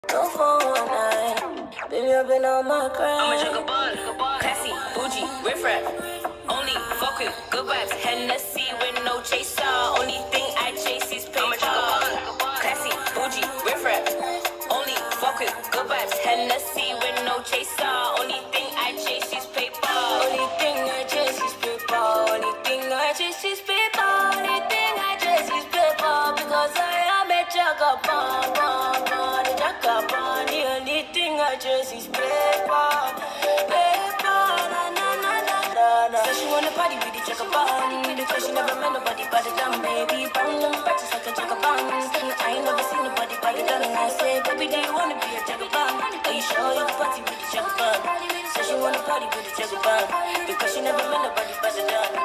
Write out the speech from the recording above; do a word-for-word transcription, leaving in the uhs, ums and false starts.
No phone night. Baby, I've been on my grind. I'm a juggle ball, classy, bougie, riff rap. Only fuck with good vibes. Hennessy with no chaser. Only thing I chase is paper. I'm a juggle ball, classy, bougie, riff rap. Only fuck with good vibes. Hennessy with no chaser. Only thing I chase is paper. Only thing I chase is paper. Only thing I chase is paper. Only thing I chase is paper. Because I am a juggle ball, ball, ball. The only thing I chase is paper, paper, na na na na na na. So she wanna party with the checker bun, because she never met nobody better than baby. Bang them practice like a checker bun. I ain't never seen nobody better than I say, baby, do you wanna be a checker bun? Are you sure you can party with the checker bun? So she wanna party with the checker bun, because she never met nobody better than.